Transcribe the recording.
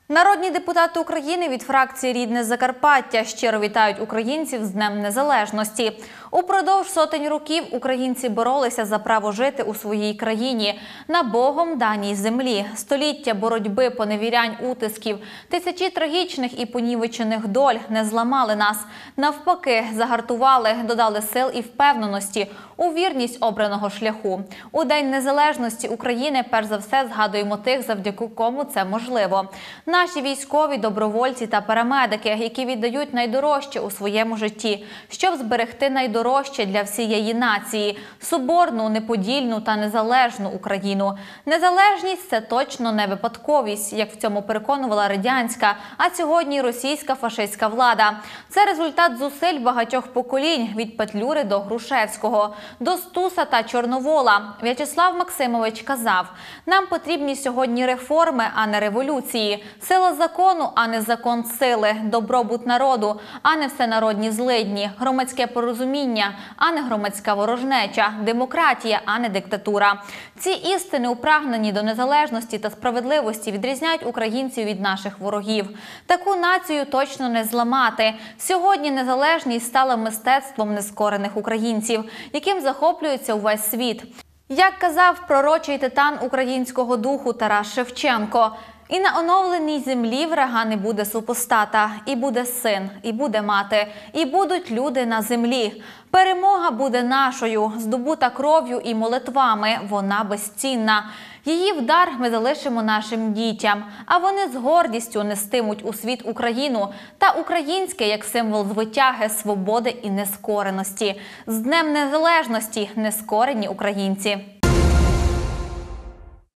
Народні депутати України від фракції «Рідне Закарпаття» щиро вітають українців з Днем Незалежності. Упродовж сотень років українці боролися за право жити у своїй країні, на Богом даній землі. Століття боротьби, поневірянь, утисків, тисячі трагічних і понівечених доль не зламали нас. Навпаки, загартували, додали сил і впевненості у вірність обраного шляху. У День Незалежності України перш за все згадуємо тих, завдяки кому це можливо. Наші військові, добровольці та парамедики, які віддають найдорожче у своєму житті, щоб зберегти найдорожче для всієї нації – соборну, неподільну та незалежну Україну. Незалежність – це точно не випадковість, як в цьому переконувала радянська, а сьогодні російська фашистська влада. Це результат зусиль багатьох поколінь – від Петлюри до Грушевського, до Стуса та Чорновола. В'ячеслав Максимович казав: «Нам потрібні сьогодні реформи, а не революції. Сила закону, а не закон сили, добробут народу, а не всенародні злидні, громадське порозуміння, а не громадська ворожнеча, демократія, а не диктатура». Ці істини, упрагнені до незалежності та справедливості, відрізняють українців від наших ворогів. Таку націю точно не зламати. Сьогодні незалежність стала мистецтвом нескорених українців, яким захоплюється увесь світ. Як казав пророчий титан українського духу Тарас Шевченко: «І на оновленій землі врага не буде супостата, і буде син, і буде мати, і будуть люди на землі. Перемога буде нашою, здобута кров'ю і молитвами, вона безцінна. Її вдар ми залишимо нашим дітям, а вони з гордістю нестимуть у світ Україну та українське як символ звитяги, свободи і нескореності. З Днем Незалежності, нескорені українці!»